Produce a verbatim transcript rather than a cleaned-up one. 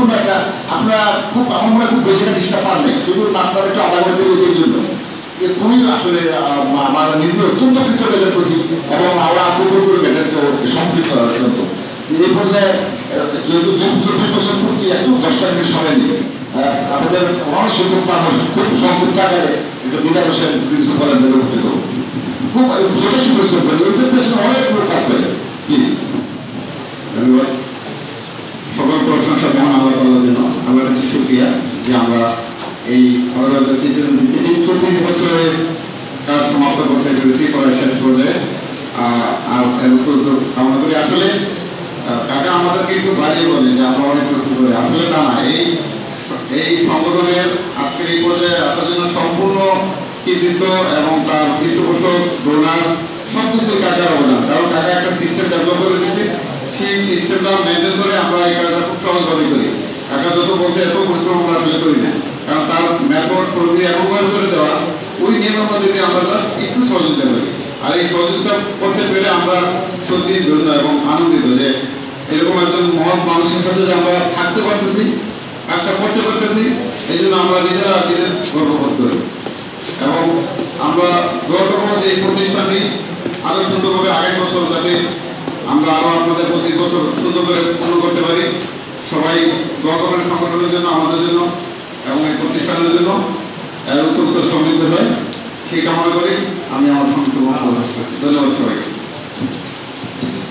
সম্পূর্ণ একটা আপনারা খুব আমার মনে খুব বেশি একটা ডিস্টার্ব পান নেই, শুধু নাস্তার একটু আলাদা করে দিয়েছে এই জন্য। খুবই আসলে আমার নিজে অত্যন্ত কৃতজ্ঞতা করছি এবং আমরা পূর্বপুরুষ এদেরকে সম্পৃক্ত করার জন্য। এই পর্যায়ে যেহেতু চব্বিশ বছর পূর্তি একটু দশটা মিনিট সময় নেই, আমাদের অনেক শিক্ষক খুব সংক্ষিপ্ত আকারে একটা দিদার বসে কিছু বলেন উপকৃত খুব যথেষ্ট পরিশ্রম করি, ওদের পেছনে অনেকগুলো কাজ করে। প্লিজ। ধন্যবাদ। সকল প্রশংসা মহান আল্লাহ তাআলার জন্য। আল্লাহর কাছে শুকরিয়া যে আমরা এই চব্বিশ বছরের কাজ সমাপ্ত করতে পেরেছি, পড়ায় শেষ পর্যায়ে। আর কামনা করি আসলে কাকা আমাদেরকে একটু বাড়িয়ে বলে যে আমরা অনেক প্রস্তুত করি, আসলে না এই এই সংগঠনের আজকের এই পর্যায়ে আসার জন্য সম্পূর্ণ কৃতিত্ব এবং তার পৃষ্ঠপোষক ডোনার সবকিছুই কাকার অবদান। কারণ কাকা একটা সিস্টেম ডেভেলপ করে দিয়েছে, সেই সিস্টেমটা মেনটেন করে আমরা এই কাজটা খুব সহজভাবে করি। কাকা যত বলছে এত পরিশ্রম আমরা আসলে করি না, কারণ তার মেথড প্রক্রিয়া এমনভাবে করে দেওয়া ওই নিয়মের মধ্যে দিয়ে আমরা জাস্ট একটু সহযোগিতা করি। আর এই সহযোগিতা করতে পেরে আমরা সত্যি ধন্য এবং আনন্দিত যে এরকম একজন মহৎ মানুষের সাথে যে আমরা থাকতে পারতেছি, কাজটা করতে পারতেছি, এই জন্য আমরা নিজেরা নিজের গর্ববোধ করি। এবং আমরা দোয়া করবো যে এই প্রতিষ্ঠানটি আরো সুন্দরভাবে আগের বছর যাতে আমরা আরো আপনাদের পঁচিশ বছর সুন্দর করে পূর্ণ করতে পারি। সবাই দোয়া করবেন সংগঠনের জন্য, আমাদের জন্য এবং এই প্রতিষ্ঠানের জন্য অত্যন্ত সমৃদ্ধ হয়, সেই কামনা করি। আমি আমার সংক্ষিপ্ত ধন্যবাদ সবাইকে।